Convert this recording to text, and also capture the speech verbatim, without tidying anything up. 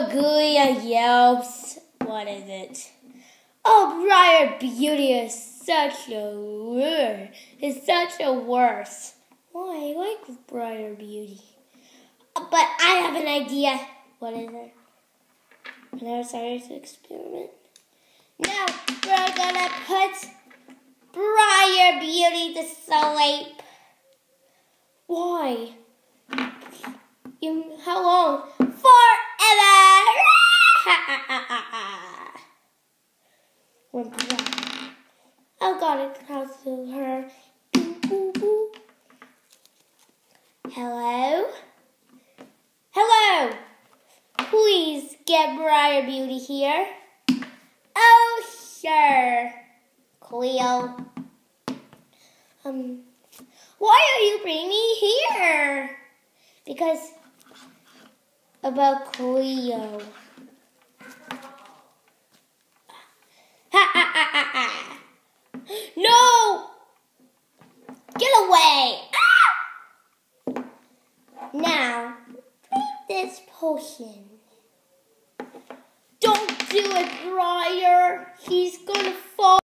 Oh, Cleo yelps. What is it? Oh, Briar Beauty is such a is such a worse. Why, I like Briar Beauty. But I have an idea. What is it? Another science experiment. Now we're gonna put Briar Beauty to sleep. Why? You, how long? Forever! When Briar, I gotta talk to her. Boo, boo, boo. Hello? Hello? Please get Briar Beauty here. Oh, sure. Cleo. Um, why are you bringing me here? Because about Cleo. Ha ha ha ha ha. No! Get away! Ah! Now, drink this potion. Don't do it, Briar. He's gonna fall.